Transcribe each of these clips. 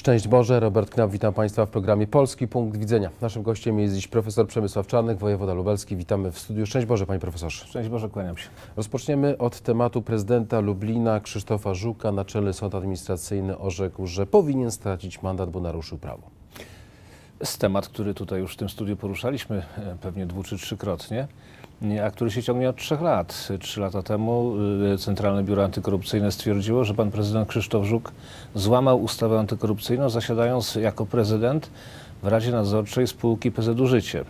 Szczęść Boże, Robert Knap, witam Państwa w programie Polski Punkt Widzenia. Naszym gościem jest dziś profesor Przemysław Czarnek, wojewoda lubelski. Witamy w studiu. Szczęść Boże, Panie Profesorze. Szczęść Boże, kłaniam się. Rozpoczniemy od tematu prezydenta Lublina Krzysztofa Żuka. Naczelny Sąd Administracyjny orzekł, że powinien stracić mandat, bo naruszył prawo. Jest temat, który tutaj już w tym studiu poruszaliśmy pewnie czy trzykrotnie, a który się ciągnie od 3 lat. 3 lata temu Centralne Biuro Antykorupcyjne stwierdziło, że pan prezydent Krzysztof Żuk złamał ustawę antykorupcyjną, zasiadając jako prezydent w Radzie Nadzorczej spółki PZU Życie.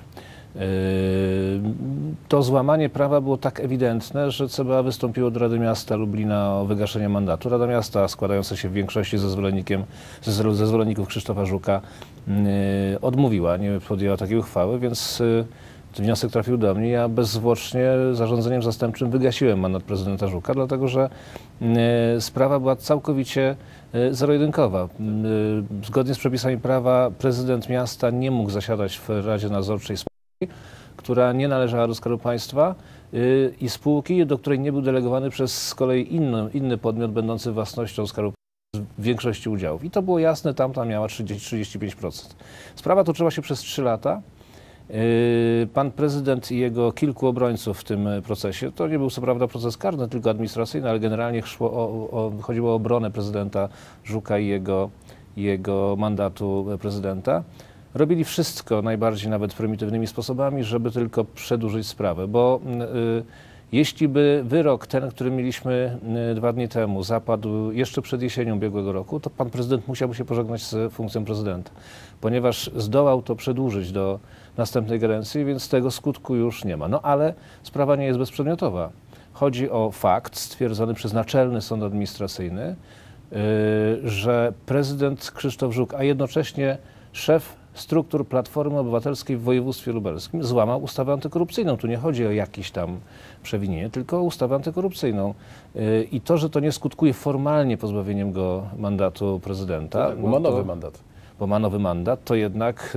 To złamanie prawa było tak ewidentne, że CBA wystąpiło do Rady Miasta Lublina o wygaszenie mandatu. Rada Miasta, składająca się w większości ze zwolenników Krzysztofa Żuka, odmówiła, nie podjęła takiej uchwały, więc wniosek trafił do mnie. Ja bezzwłocznie zarządzeniem zastępczym wygasiłem mandat prezydenta Żuka, dlatego że sprawa była całkowicie zero-jedynkowa. Zgodnie z przepisami prawa prezydent miasta nie mógł zasiadać w Radzie Nadzorczej spółki, która nie należała do Skarbu Państwa, i spółki, do której nie był delegowany przez z kolei inny podmiot będący własnością Skarbu Państwa w większości udziałów. I to było jasne, tamta miała 35%. Sprawa toczyła się przez 3 lata. Pan prezydent i jego kilku obrońców w tym procesie, to nie był co prawda proces karny, tylko administracyjny, ale generalnie chodziło o obronę prezydenta Żuka i jego mandatu prezydenta. Robili wszystko, najbardziej nawet prymitywnymi sposobami, żeby tylko przedłużyć sprawę, bo jeśli by wyrok ten, który mieliśmy 2 dni temu, zapadł jeszcze przed jesienią ubiegłego roku, to pan prezydent musiałby się pożegnać z funkcją prezydenta, ponieważ zdołał to przedłużyć do następnej kadencji, więc tego skutku już nie ma. No ale sprawa nie jest bezprzedmiotowa. Chodzi o fakt stwierdzony przez Naczelny Sąd Administracyjny, że prezydent Krzysztof Żuk, a jednocześnie szef struktur Platformy Obywatelskiej w województwie lubelskim złamał ustawę antykorupcyjną. Tu nie chodzi o jakieś tam przewinienie, tylko o ustawę antykorupcyjną. I to, że to nie skutkuje formalnie pozbawieniem go mandatu prezydenta. Tak, bo ma nowy mandat. Bo ma nowy mandat, to jednak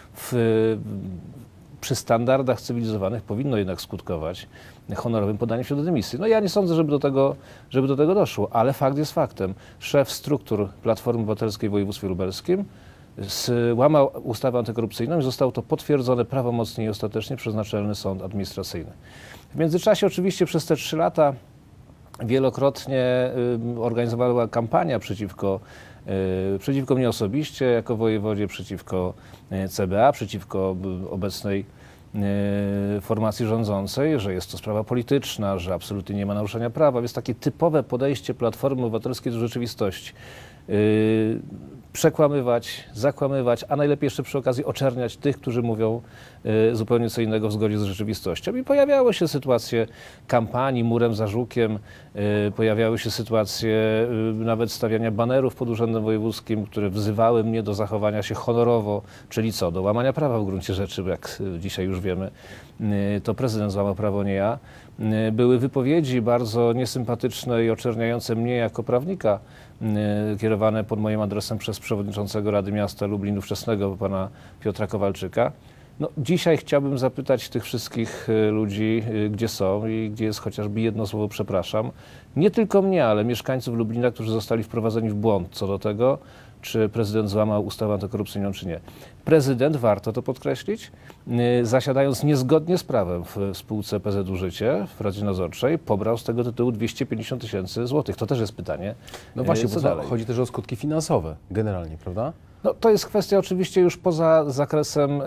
przy standardach cywilizowanych powinno jednak skutkować honorowym podaniem się do dymisji. No ja nie sądzę, żeby do tego doszło, ale fakt jest faktem. Szef struktur Platformy Obywatelskiej w województwie lubelskim złamał ustawę antykorupcyjną i zostało to potwierdzone prawomocnie i ostatecznie przez Naczelny Sąd Administracyjny. W międzyczasie oczywiście przez te 3 lata wielokrotnie organizowała kampania przeciwko mnie osobiście, jako wojewodzie, przeciwko CBA, przeciwko obecnej formacji rządzącej, że jest to sprawa polityczna, że absolutnie nie ma naruszenia prawa. Jest takie typowe podejście Platformy Obywatelskiej do rzeczywistości. Przekłamywać, zakłamywać, a najlepiej jeszcze przy okazji oczerniać tych, którzy mówią zupełnie co innego w zgodzie z rzeczywistością. I pojawiały się sytuacje kampanii murem za Żukiem, pojawiały się sytuacje nawet stawiania banerów pod Urzędem Wojewódzkim, które wzywały mnie do zachowania się honorowo, czyli co? Do łamania prawa w gruncie rzeczy, bo jak dzisiaj już wiemy, to prezydent złamał prawo, nie ja. Były wypowiedzi bardzo niesympatyczne i oczerniające mnie jako prawnika, kierowane pod moim adresem przez przewodniczącego Rady Miasta Lublin ówczesnego, pana Piotra Kowalczyka. No, dzisiaj chciałbym zapytać tych wszystkich ludzi, gdzie są i gdzie jest chociażby jedno słowo przepraszam. Nie tylko mnie, ale mieszkańców Lublina, którzy zostali wprowadzeni w błąd co do tego, czy prezydent złamał ustawę antykorupcyjną, czy nie. Prezydent, warto to podkreślić, zasiadając niezgodnie z prawem w spółce PZU Życie, w Radzie Nadzorczej, pobrał z tego tytułu 250 000 złotych. To też jest pytanie. No właśnie, co bo dalej? chodzi też o skutki finansowe generalnie, prawda? No, to jest kwestia oczywiście już poza zakresem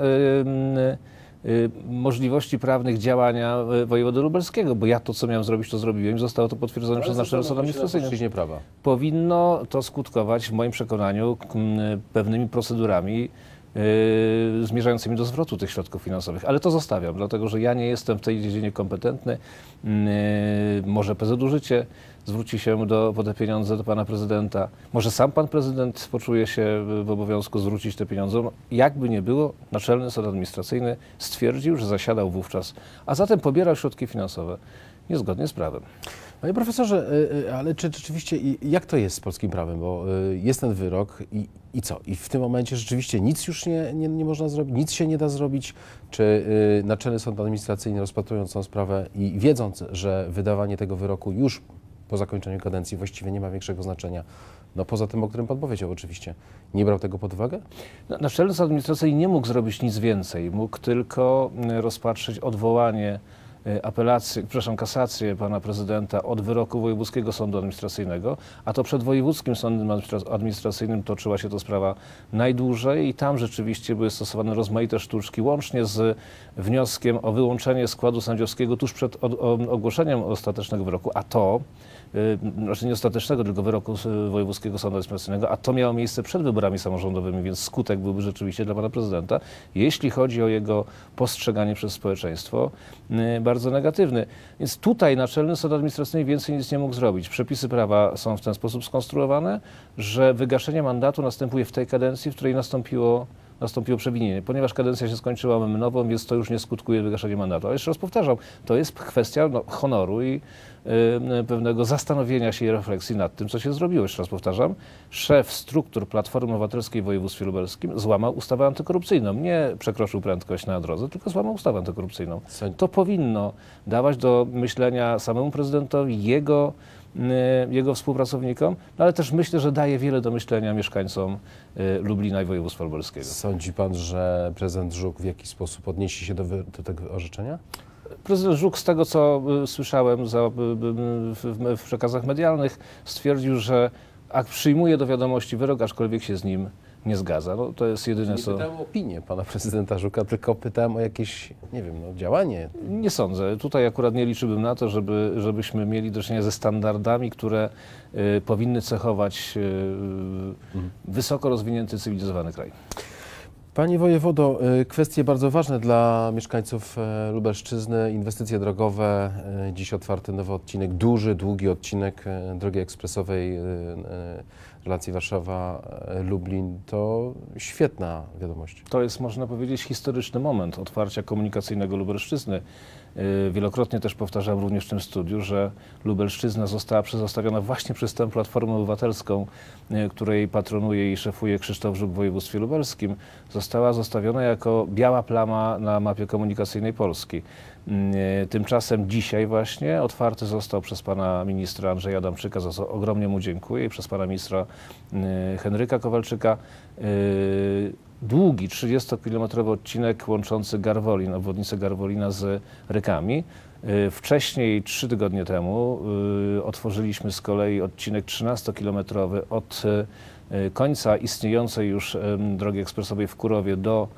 możliwości prawnych działania wojewody lubelskiego, bo ja to, co miałem zrobić, to zrobiłem i zostało to potwierdzone przez Naczelny Sąd Administracyjny. Prawa. Powinno to skutkować, w moim przekonaniu, pewnymi procedurami zmierzającymi do zwrotu tych środków finansowych. Ale to zostawiam, dlatego że ja nie jestem w tej dziedzinie kompetentny. Może PZU Życie zwróci się po te pieniądze do pana prezydenta. Może sam pan prezydent poczuje się w obowiązku zwrócić te pieniądze. Jakby nie było, Naczelny Sąd Administracyjny stwierdził, że zasiadał wówczas, a zatem pobierał środki finansowe niezgodnie z prawem. Panie profesorze, ale czy rzeczywiście, jak to jest z polskim prawem? Bo jest ten wyrok i co? I w tym momencie rzeczywiście nic już nie można zrobić, nic się nie da zrobić? Czy Naczelny Sąd Administracyjny, rozpatrując tę sprawę i wiedząc, że wydawanie tego wyroku już po zakończeniu kadencji właściwie nie ma większego znaczenia, No poza tym, o którym pan powiedział oczywiście. Nie brał tego pod uwagę? Naczelny Sąd Administracyjny nie mógł zrobić nic więcej. Mógł tylko rozpatrzyć odwołanie, kasację pana prezydenta od wyroku Wojewódzkiego Sądu Administracyjnego, a to przed Wojewódzkim Sądem Administracyjnym toczyła się ta sprawa najdłużej i tam rzeczywiście były stosowane rozmaite sztuczki, łącznie z wnioskiem o wyłączenie składu sędziowskiego tuż przed ogłoszeniem ostatecznego wyroku, a to znaczy nie ostatecznego, tylko wyroku Wojewódzkiego Sądu Administracyjnego, a to miało miejsce przed wyborami samorządowymi, więc skutek byłby rzeczywiście dla pana prezydenta, jeśli chodzi o jego postrzeganie przez społeczeństwo, bardzo negatywny. Więc tutaj Naczelny Sąd Administracyjny więcej nic nie mógł zrobić. Przepisy prawa są w ten sposób skonstruowane, że wygaszenie mandatu następuje w tej kadencji, w której nastąpiło przewinienie. Ponieważ kadencja się skończyła, mamy nową, więc to już nie skutkuje wygaszeniem mandatu. Ale jeszcze raz powtarzam, to jest kwestia honoru i pewnego zastanowienia się i refleksji nad tym, co się zrobiło. Jeszcze raz powtarzam, szef struktur Platformy Obywatelskiej w województwie lubelskim złamał ustawę antykorupcyjną. Nie przekroczył prędkość na drodze, tylko złamał ustawę antykorupcyjną. To powinno dawać do myślenia samemu prezydentowi, jego współpracownikom, no ale też myślę, że daje wiele do myślenia mieszkańcom Lublina i województwa lubelskiego. Sądzi pan, że prezydent Żuk w jakiś sposób odniesie się do tego orzeczenia? Prezydent Żuk, z tego co słyszałem w przekazach medialnych, stwierdził, że przyjmuje do wiadomości wyrok, aczkolwiek się z nim nie zgadza. No, to jest jedyne, Nie co... pytałem o opinię pana prezydenta Żuka, tylko pytałem o jakieś, nie wiem, działanie. Nie sądzę. Tutaj akurat nie liczyłbym na to, żebyśmy mieli do czynienia ze standardami, które powinny cechować wysoko rozwinięty, cywilizowany kraj. Panie wojewodo, kwestie bardzo ważne dla mieszkańców Lubelszczyzny, inwestycje drogowe, dziś otwarty nowy odcinek, duży, długi odcinek drogi ekspresowej relacji Warszawa-Lublin, to świetna wiadomość. To jest, można powiedzieć, historyczny moment otwarcia komunikacyjnego Lubelszczyzny. Wielokrotnie też powtarzam również w tym studiu, że Lubelszczyzna została przedstawiona właśnie przez tę Platformę Obywatelską, której patronuje i szefuje Krzysztof Żuk w województwie lubelskim. Została zostawiona jako biała plama na mapie komunikacyjnej Polski. Tymczasem dzisiaj właśnie otwarty został przez pana ministra Andrzeja Adamczyka, za co ogromnie mu dziękuję, i przez pana ministra Henryka Kowalczyka. Długi, 30-kilometrowy odcinek łączący Garwolin, obwodnicę Garwolina z Rykami. Wcześniej, 3 tygodnie temu, otworzyliśmy z kolei odcinek 13-kilometrowy od końca istniejącej już drogi ekspresowej w Kurowie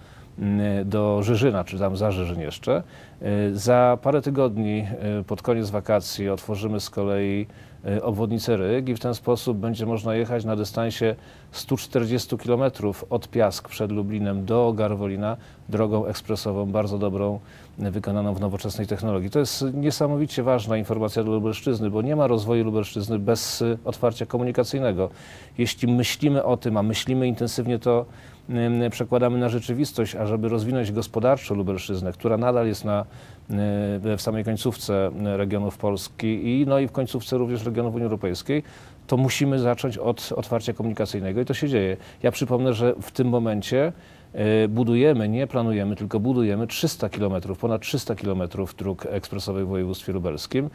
do Żyżyna, czy tam za Żyżyn jeszcze. Za parę tygodni, pod koniec wakacji, otworzymy z kolei obwodnicę Ryg i w ten sposób będzie można jechać na dystansie 140 km od Piask przed Lublinem do Garwolina drogą ekspresową, bardzo dobrą, wykonaną w nowoczesnej technologii. To jest niesamowicie ważna informacja dla Lubelszczyzny, bo nie ma rozwoju Lubelszczyzny bez otwarcia komunikacyjnego. Jeśli myślimy o tym, a myślimy intensywnie, to przekładamy na rzeczywistość, a żeby rozwinąć gospodarczo Lubelszczyznę, która nadal jest w samej końcówce regionów Polski i w końcówce również regionów Unii Europejskiej, to musimy zacząć od otwarcia komunikacyjnego i to się dzieje. Ja przypomnę, że w tym momencie budujemy, nie planujemy, tylko budujemy 300 km, ponad 300 km dróg ekspresowych w województwie lubelskim.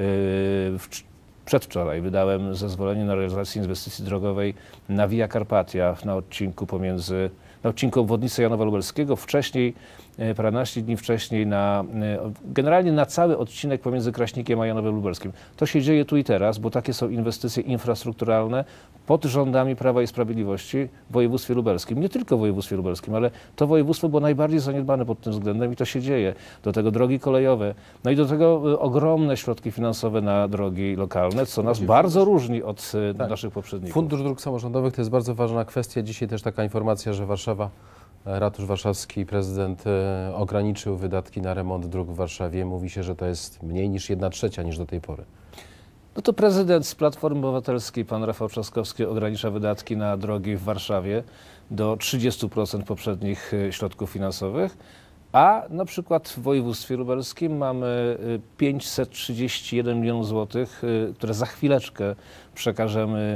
Przedwczoraj wydałem zezwolenie na realizację inwestycji drogowej na Via Carpatia na odcinku obwodnicy Janowa Lubelskiego. Wcześniej, paręnaście dni wcześniej, generalnie na cały odcinek pomiędzy Kraśnikiem a Janowem Lubelskim. To się dzieje tu i teraz, bo takie są inwestycje infrastrukturalne pod rządami Prawa i Sprawiedliwości w województwie lubelskim. Nie tylko w województwie lubelskim, ale to województwo było najbardziej zaniedbane pod tym względem i to się dzieje. Do tego drogi kolejowe, no i do tego ogromne środki finansowe na drogi lokalne, co nas bardzo różni od naszych poprzedników. Fundusz Dróg Samorządowych to jest bardzo ważna kwestia. Dzisiaj też taka informacja, że Ratusz Warszawski, prezydent ograniczył wydatki na remont dróg w Warszawie. Mówi się, że to jest mniej niż 1/3 niż do tej pory. No to prezydent z Platformy Obywatelskiej, pan Rafał Trzaskowski, ogranicza wydatki na drogi w Warszawie do 30% poprzednich środków finansowych, a na przykład w województwie lubelskim mamy 531 milionów złotych, które za chwileczkę przekażemy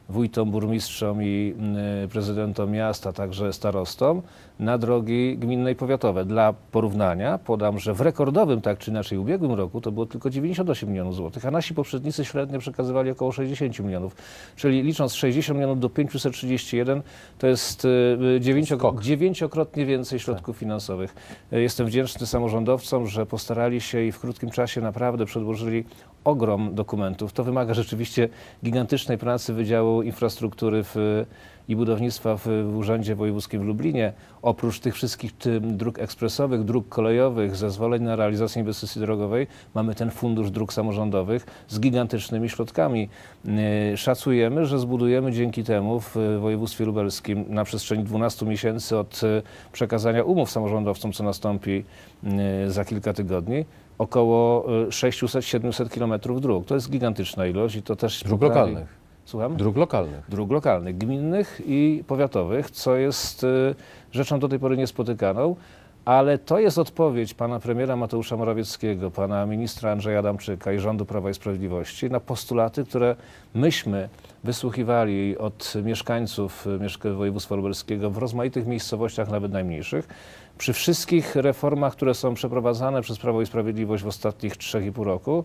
wójtom, burmistrzom i prezydentom miast, a także starostom na drogi gminne i powiatowe. Dla porównania podam, że w rekordowym, tak czy inaczej, ubiegłym roku to było tylko 98 milionów złotych, a nasi poprzednicy średnio przekazywali około 60 milionów. Czyli licząc 60 milionów do 531, to jest dziewięciokrotnie więcej środków finansowych. Jestem wdzięczny samorządowcom, że postarali się i w krótkim czasie naprawdę przedłożyli ogrom dokumentów. To wymaga rzeczywiście gigantycznej pracy Wydziału Infrastruktury i Budownictwa w Urzędzie Wojewódzkim w Lublinie. Oprócz tych wszystkich dróg ekspresowych, dróg kolejowych, zezwoleń na realizację inwestycji drogowej, mamy ten fundusz dróg samorządowych z gigantycznymi środkami. Szacujemy, że zbudujemy dzięki temu w województwie lubelskim na przestrzeni 12 miesięcy od przekazania umów samorządowcom, co nastąpi za kilka tygodni, około 600-700 kilometrów dróg. To jest gigantyczna ilość i to też... Dróg lokalnych. Słucham? Dróg lokalnych. Dróg lokalnych, gminnych i powiatowych, co jest rzeczą do tej pory niespotykaną, ale to jest odpowiedź pana premiera Mateusza Morawieckiego, pana ministra Andrzeja Adamczyka i rządu Prawa i Sprawiedliwości na postulaty, które myśmy wysłuchiwali od mieszkańców województwa lubelskiego w rozmaitych miejscowościach, nawet najmniejszych. Przy wszystkich reformach, które są przeprowadzane przez Prawo i Sprawiedliwość w ostatnich 3,5 roku,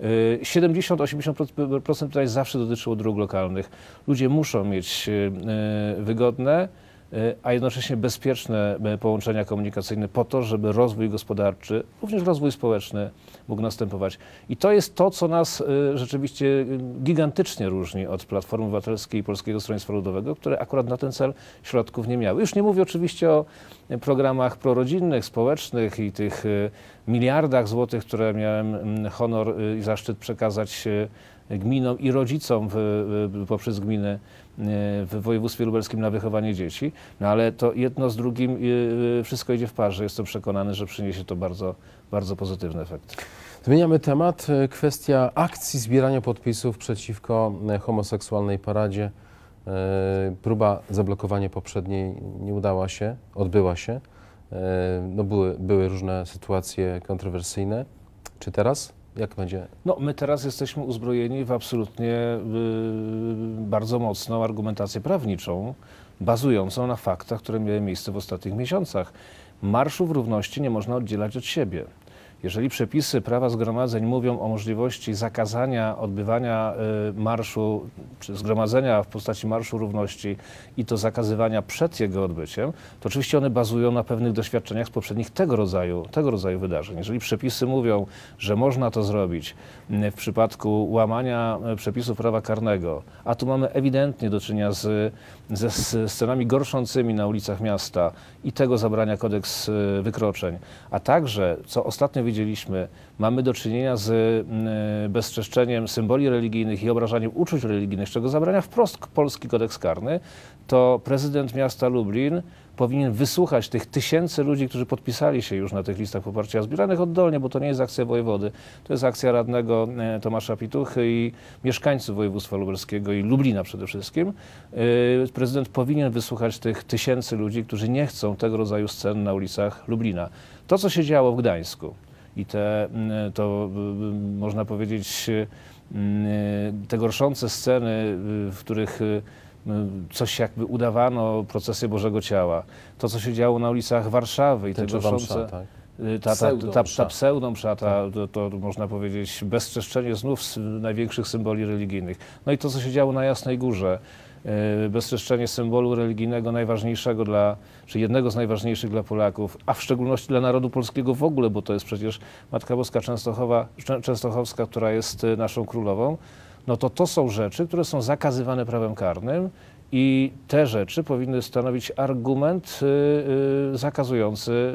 70-80% tutaj zawsze dotyczyło dróg lokalnych. Ludzie muszą mieć wygodne, a jednocześnie bezpieczne połączenia komunikacyjne po to, żeby rozwój gospodarczy, również rozwój społeczny mógł następować. I to jest to, co nas rzeczywiście gigantycznie różni od Platformy Obywatelskiej i Polskiego Stronnictwa Ludowego, które akurat na ten cel środków nie miały. Już nie mówię oczywiście o programach prorodzinnych, społecznych i tych miliardach złotych, które miałem honor i zaszczyt przekazać gminom i rodzicom poprzez gminy w województwie lubelskim na wychowanie dzieci, no ale to jedno z drugim wszystko idzie w parze. Jestem przekonany, że przyniesie to bardzo, bardzo pozytywny efekt. Zmieniamy temat. Kwestia akcji zbierania podpisów przeciwko homoseksualnej paradzie. Próba zablokowania poprzedniej nie udała się, odbyła się. No były różne sytuacje kontrowersyjne. Czy teraz? Jak będzie? No, my teraz jesteśmy uzbrojeni w absolutnie bardzo mocną argumentację prawniczą, bazującą na faktach, które miały miejsce w ostatnich miesiącach. Marszów równości nie można oddzielać od siebie. Jeżeli przepisy prawa zgromadzeń mówią o możliwości zakazania odbywania marszu, czy zgromadzenia w postaci Marszu Równości i to zakazywania przed jego odbyciem, to oczywiście one bazują na pewnych doświadczeniach z poprzednich tego rodzaju wydarzeń. Jeżeli przepisy mówią, że można to zrobić w przypadku łamania przepisów prawa karnego, a tu mamy ewidentnie do czynienia ze scenami gorszącymi na ulicach miasta i tego zabrania kodeks wykroczeń, a także, co ostatnio widzieliśmy, mamy do czynienia z bezczeszczeniem symboli religijnych i obrażaniem uczuć religijnych, czego zabrania wprost polski kodeks karny, to prezydent miasta Lublin powinien wysłuchać tych tysięcy ludzi, którzy podpisali się już na tych listach poparcia, zbieranych oddolnie, bo to nie jest akcja wojewody, to jest akcja radnego Tomasza Pituchy i mieszkańców województwa lubelskiego i Lublina przede wszystkim. Prezydent powinien wysłuchać tych tysięcy ludzi, którzy nie chcą tego rodzaju scen na ulicach Lublina. To, co się działo w Gdańsku i to można powiedzieć te gorszące sceny, w których coś jakby udawano, procesję Bożego Ciała. To, co się działo na ulicach Warszawy i te gorszące... Ta pseudomsza, to można powiedzieć bezczeszczenie znów największych symboli religijnych. No i to, co się działo na Jasnej Górze, bezczeszczenie symbolu religijnego najważniejszego czy jednego z najważniejszych dla Polaków, a w szczególności dla narodu polskiego w ogóle, bo to jest przecież Matka Boska Częstochowska, która jest naszą królową, no to są rzeczy, które są zakazywane prawem karnym i te rzeczy powinny stanowić argument zakazujący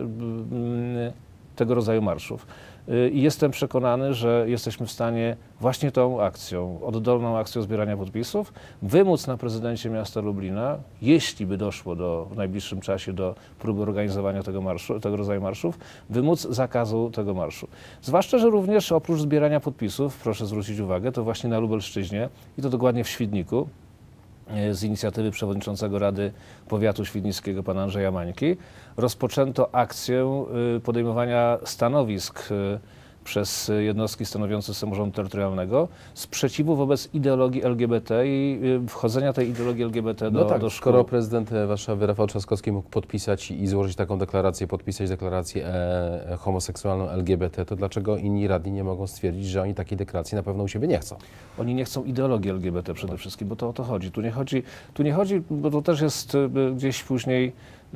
tego rodzaju marszów. I jestem przekonany, że jesteśmy w stanie właśnie tą akcją, oddolną akcją zbierania podpisów, wymóc na prezydencie miasta Lublina, jeśli by doszło w najbliższym czasie do próby organizowania tego rodzaju marszów, wymóc zakazu tego marszu. Zwłaszcza, że również oprócz zbierania podpisów, proszę zwrócić uwagę, to właśnie na Lubelszczyźnie i to dokładnie w Świdniku, z inicjatywy przewodniczącego Rady Powiatu Świdnickiego pana Andrzeja Mańki, rozpoczęto akcję podejmowania stanowisk przez jednostki stanowiące samorządu terytorialnego, sprzeciwu wobec ideologii LGBT i wchodzenia tej ideologii LGBT do szkół. Skoro prezydent Warszawy Rafał Trzaskowski mógł podpisać i złożyć taką deklarację, podpisać deklarację homoseksualną LGBT, to dlaczego inni radni nie mogą stwierdzić, że oni takiej deklaracji na pewno u siebie nie chcą? Oni nie chcą ideologii LGBT przede wszystkim, bo to o to chodzi. Tu nie chodzi, bo to też jest gdzieś później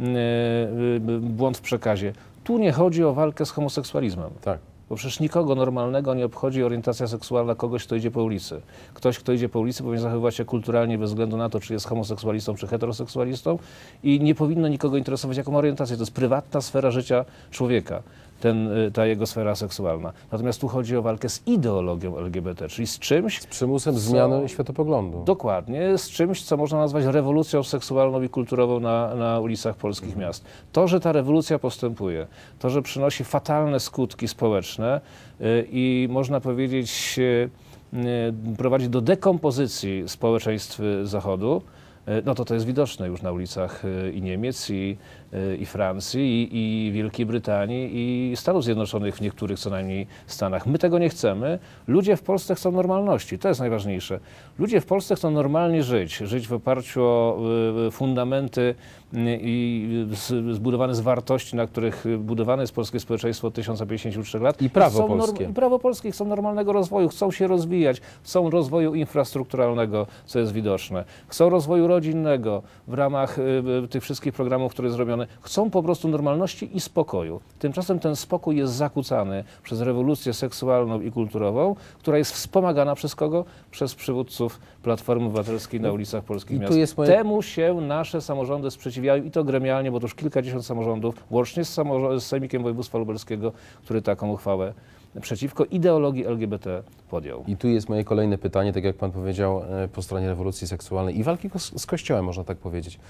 błąd w przekazie. Tu nie chodzi o walkę z homoseksualizmem. Tak. Bo przecież nikogo normalnego nie obchodzi orientacja seksualna kogoś, kto idzie po ulicy. Ktoś, kto idzie po ulicy, powinien zachowywać się kulturalnie bez względu na to, czy jest homoseksualistą, czy heteroseksualistą i nie powinno nikogo interesować, jaką ma orientację. To jest prywatna sfera życia człowieka, ta jego sfera seksualna. Natomiast tu chodzi o walkę z ideologią LGBT, czyli z czymś... Z przymusem zmiany światopoglądu. Dokładnie, z czymś, co można nazwać rewolucją seksualną i kulturową na ulicach polskich miast. To, że ta rewolucja postępuje, to, że przynosi fatalne skutki społeczne i można powiedzieć prowadzi do dekompozycji społeczeństw Zachodu, no to jest widoczne już na ulicach i Niemiec, i Francji, i Wielkiej Brytanii, i Stanów Zjednoczonych w niektórych co najmniej stanach. My tego nie chcemy. Ludzie w Polsce chcą normalności. To jest najważniejsze. Ludzie w Polsce chcą normalnie żyć w oparciu o fundamenty i zbudowane z wartości, na których budowane jest polskie społeczeństwo od 1053 lat. I prawo polskie. I prawo polskie. Chcą normalnego rozwoju, chcą się rozwijać, chcą rozwoju infrastrukturalnego, co jest widoczne. Chcą rozwoju rodzinnego w ramach tych wszystkich programów, które zrobiono. Chcą po prostu normalności i spokoju. Tymczasem ten spokój jest zakłócany przez rewolucję seksualną i kulturową, która jest wspomagana przez kogo? Przez przywódców Platformy Obywatelskiej na ulicach polskich miast. Temu się nasze samorządy sprzeciwiają i to gremialnie, bo to już kilkadziesiąt samorządów, łącznie z Sejmikiem Województwa Lubelskiego, który taką uchwałę przeciwko ideologii LGBT podjął. I tu jest moje kolejne pytanie, tak jak pan powiedział, po stronie rewolucji seksualnej i walki z Kościołem, można tak powiedzieć,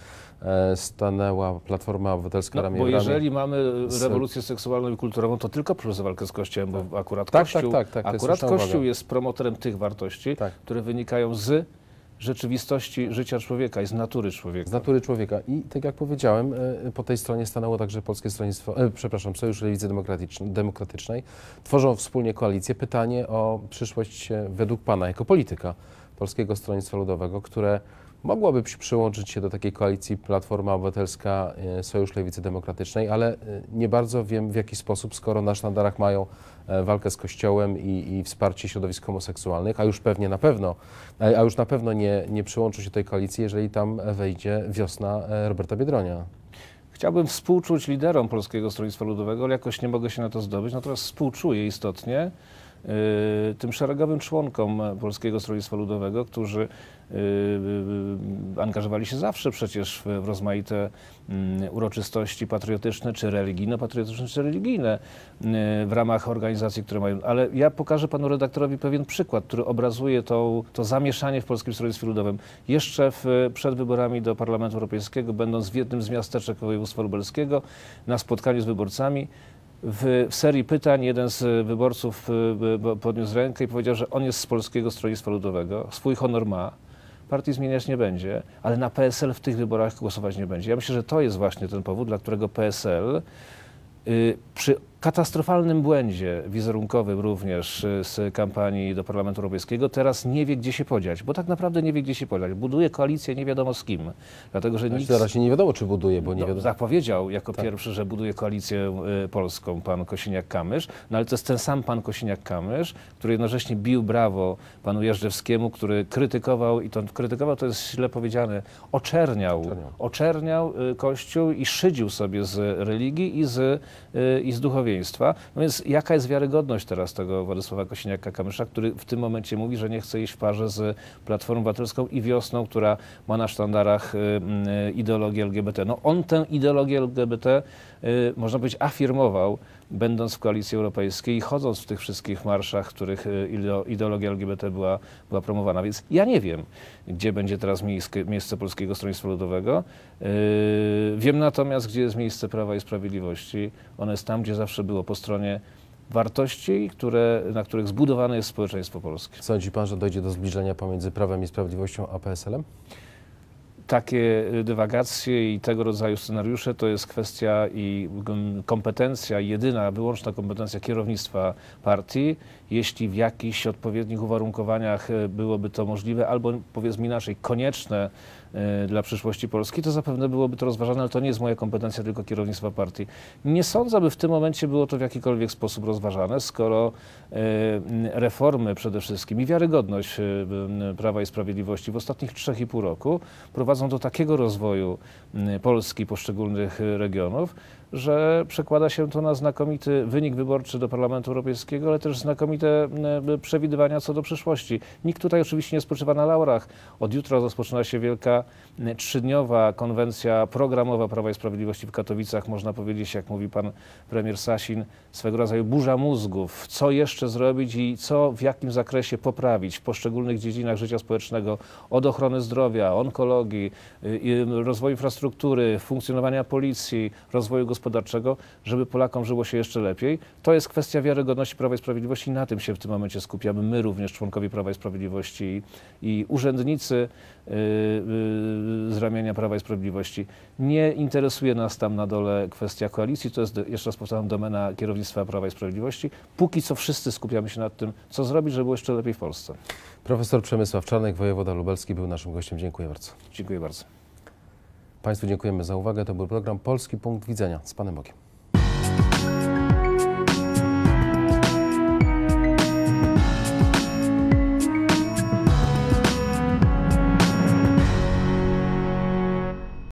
stanęła Platforma Obywatelska ramię w Bo ramię. jeżeli mamy rewolucję seksualną i kulturową, to tylko przez walkę z Kościołem, bo akurat Kościół jest promotorem tych wartości, które wynikają z rzeczywistości życia człowieka i z natury człowieka. Z natury człowieka. I tak jak powiedziałem, po tej stronie stanęło także Polskie Stronnictwo, Sojusz Lewicy Demokratycznej. Tworzą wspólnie koalicję. Pytanie o przyszłość według pana jako polityka Polskiego Stronnictwa Ludowego, które mogłoby przyłączyć się do takiej koalicji Platforma Obywatelska, Sojusz Lewicy Demokratycznej, ale nie bardzo wiem w jaki sposób, skoro na sztandarach mają walkę z Kościołem i wsparcie środowisk homoseksualnych, a już na pewno nie przyłączą się do tej koalicji, jeżeli tam wejdzie wiosna Roberta Biedronia. Chciałbym współczuć liderom Polskiego Stronnictwa Ludowego, ale jakoś nie mogę się na to zdobyć, natomiast współczuję istotnie tym szeregowym członkom Polskiego Stronnictwa Ludowego, którzy angażowali się zawsze przecież w rozmaite uroczystości patriotyczne, czy religijno-patriotyczne, czy religijne w ramach organizacji, które mają. Ale ja pokażę panu redaktorowi pewien przykład, który obrazuje to zamieszanie w Polskim Stronnictwie Ludowym. Jeszcze przed wyborami do Parlamentu Europejskiego, będąc w jednym z miasteczek województwa lubelskiego, na spotkaniu z wyborcami, w serii pytań jeden z wyborców podniósł rękę i powiedział, że on jest z Polskiego Stronnictwa Ludowego, swój honor ma, partii zmieniać nie będzie, ale na PSL w tych wyborach głosować nie będzie. Ja myślę, że to jest właśnie ten powód, dla którego PSL przy katastrofalnym błędzie wizerunkowym również z kampanii do Parlamentu Europejskiego teraz nie wie, gdzie się podziać, bo tak naprawdę nie wie, gdzie się podziać. Buduje koalicję nie wiadomo z kim, dlatego że nikt... Teraz się nie wiadomo, czy buduje, bo nie wiadomo... Tak powiedział jako pierwszy, że buduje koalicję polską pan Kosiniak-Kamysz, no ale to jest ten sam pan Kosiniak-Kamysz, który jednocześnie bił brawo panu Jeżdżewskiemu, który krytykował, i to krytykował to jest źle powiedziane, oczerniał Kościół i szydził sobie z religii i z duchowieństwa. No więc jaka jest wiarygodność teraz tego Władysława Kosiniaka-Kamysza, który w tym momencie mówi, że nie chce iść w parze z Platformą Obywatelską i Wiosną, która ma na sztandarach ideologię LGBT. No on tę ideologię LGBT, można powiedzieć, afirmował, będąc w Koalicji Europejskiej i chodząc w tych wszystkich marszach, w których ideologia LGBT była promowana. Więc ja nie wiem, gdzie będzie teraz miejsce Polskiego Stronnictwa Ludowego. Wiem natomiast, gdzie jest miejsce Prawa i Sprawiedliwości. Ono jest tam, gdzie zawsze było, po stronie wartości, na których zbudowane jest społeczeństwo polskie. Sądzi pan, że dojdzie do zbliżenia pomiędzy Prawem i Sprawiedliwością a PSL-em? takie dywagacje i tego rodzaju scenariusze to jest kwestia i kompetencja, jedyna, wyłączna kompetencja kierownictwa partii. Jeśli w jakichś odpowiednich uwarunkowaniach byłoby to możliwe, albo powiedzmy inaczej, konieczne dla przyszłości Polski, to zapewne byłoby to rozważane, ale to nie jest moja kompetencja, tylko kierownictwa partii. Nie sądzę, aby w tym momencie było to w jakikolwiek sposób rozważane, skoro reformy przede wszystkim i wiarygodność Prawa i Sprawiedliwości w ostatnich 3,5 roku prowadzą do takiego rozwoju Polski, poszczególnych regionów, że przekłada się to na znakomity wynik wyborczy do Parlamentu Europejskiego, ale też znakomite przewidywania co do przyszłości. Nikt tutaj oczywiście nie spoczywa na laurach. Od jutra rozpoczyna się wielka 3-dniowa konwencja programowa Prawa i Sprawiedliwości w Katowicach. Można powiedzieć, jak mówi pan premier Sasin, swego rodzaju burza mózgów. Co jeszcze zrobić i co w jakim zakresie poprawić w poszczególnych dziedzinach życia społecznego, od ochrony zdrowia, onkologii, rozwoju infrastruktury, funkcjonowania policji, rozwoju gospodarczego, żeby Polakom żyło się jeszcze lepiej. To jest kwestia wiarygodności Prawa i Sprawiedliwości i na tym się w tym momencie skupiamy. My również, członkowie Prawa i Sprawiedliwości i urzędnicy z ramienia Prawa i Sprawiedliwości. Nie interesuje nas tam na dole kwestia koalicji, to jest, jeszcze raz powtarzam, domena kierownictwa Prawa i Sprawiedliwości. Póki co wszyscy skupiamy się nad tym, co zrobić, żeby było jeszcze lepiej w Polsce. Profesor Przemysław Czarnek, wojewoda lubelski, był naszym gościem. Dziękuję bardzo. Dziękuję bardzo. Państwu dziękujemy za uwagę. To był program Polski Punkt Widzenia. Z Panem Bogiem.